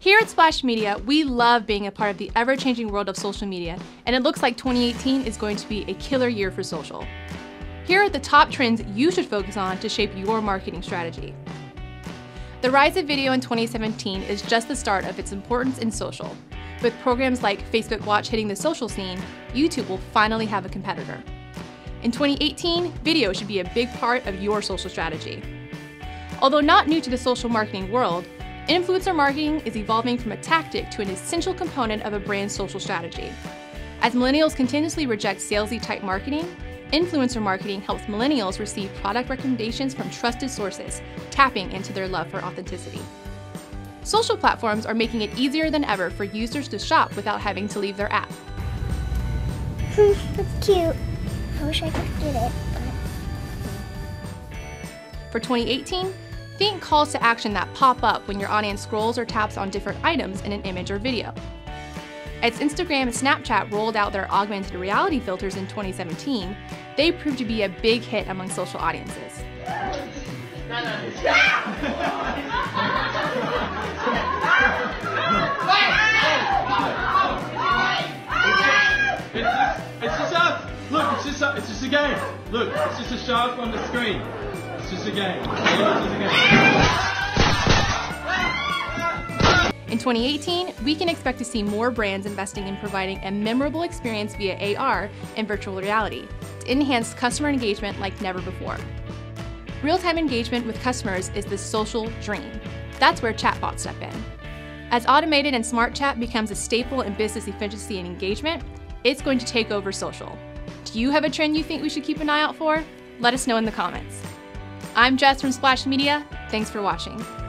Here at Splash Media, we love being a part of the ever-changing world of social media, and it looks like 2018 is going to be a killer year for social. Here are the top trends you should focus on to shape your marketing strategy. The rise of video in 2017 is just the start of its importance in social. With programs like Facebook Watch hitting the social scene, YouTube will finally have a competitor. In 2018, video should be a big part of your social strategy. Although not new to the social marketing world, influencer marketing is evolving from a tactic to an essential component of a brand's social strategy. As millennials continuously reject salesy type marketing, influencer marketing helps millennials receive product recommendations from trusted sources, tapping into their love for authenticity. Social platforms are making it easier than ever for users to shop without having to leave their app. That's cute. I wish I could get it. For 2018, think calls to action that pop up when your audience scrolls or taps on different items in an image or video. As Instagram and Snapchat rolled out their augmented reality filters in 2017, they proved to be a big hit among social audiences. It's just a game. Look, it's just a shark on the screen. It's just a game. In 2018, we can expect to see more brands investing in providing a memorable experience via AR and virtual reality to enhance customer engagement like never before. Real-time engagement with customers is the social dream. That's where chatbots step in. As automated and smart chat becomes a staple in business efficiency and engagement, it's going to take over social. Do you have a trend you think we should keep an eye out for? Let us know in the comments. I'm Jess from Splash Media. Thanks for watching.